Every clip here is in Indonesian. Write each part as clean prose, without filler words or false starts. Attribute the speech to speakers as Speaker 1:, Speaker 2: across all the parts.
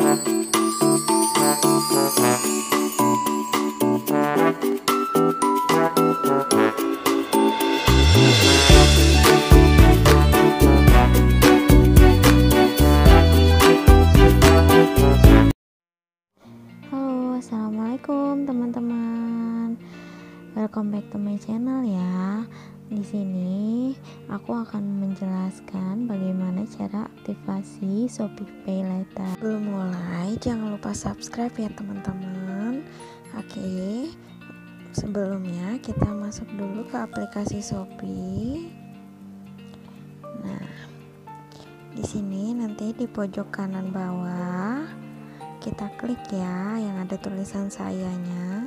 Speaker 1: Halo, assalamualaikum teman-teman. Welcome back to my channel ya. Di sini aku akan menjelaskan bagaimana cara aktivasi Shopee Pay Later. Belum mulai, jangan lupa subscribe ya teman-teman. Oke. Sebelumnya kita masuk dulu ke aplikasi Shopee. Nah, di sini nanti di pojok kanan bawah kita klik ya yang ada tulisan sayanya,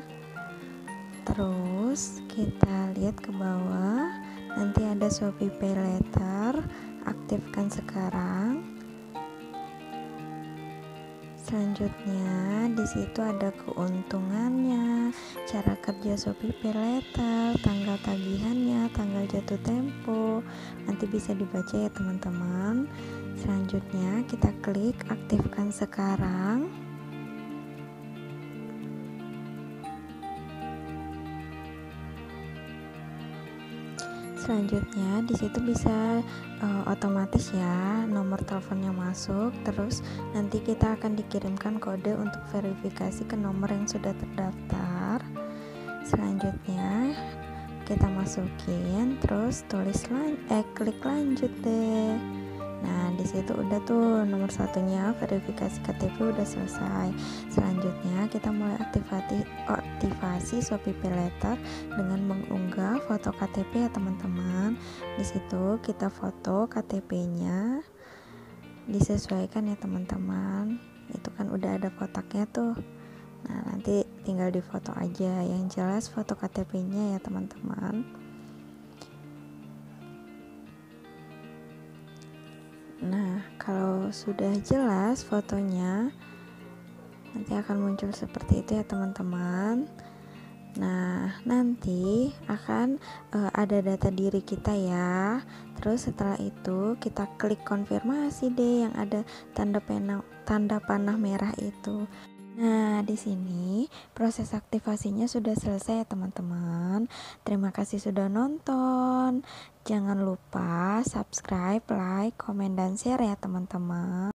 Speaker 1: terus kita lihat ke bawah, nanti ada Shopee Pay Later, aktifkan sekarang. Selanjutnya di situ ada keuntungannya, cara kerja Shopee Pay Later, tanggal tagihannya, tanggal jatuh tempo, nanti bisa dibaca ya teman-teman. Selanjutnya kita klik aktifkan sekarang. Selanjutnya di situ bisa otomatis ya nomor teleponnya masuk, terus nanti kita akan dikirimkan kode untuk verifikasi ke nomor yang sudah terdaftar. Selanjutnya kita masukin, terus klik lanjut deh. Nah di situ udah tuh nomor satunya verifikasi KTP udah selesai. Selanjutnya kita mulai aktivasi Shopee Pay Later dengan mengunggah foto KTP ya teman-teman. Di situ kita foto KTP-nya, disesuaikan ya teman-teman. Itu kan udah ada kotaknya tuh. Nah nanti tinggal difoto aja, yang jelas foto KTP-nya ya teman-teman. Nah, kalau sudah jelas fotonya, nanti akan muncul seperti itu ya teman-teman. Nah, nanti akan ada data diri kita ya. Terus setelah itu kita klik konfirmasi deh yang ada tanda panah merah itu. Nah, di sini proses aktivasinya sudah selesai ya teman-teman. Terima kasih sudah nonton. Jangan lupa subscribe, like, komen, dan share ya teman-teman.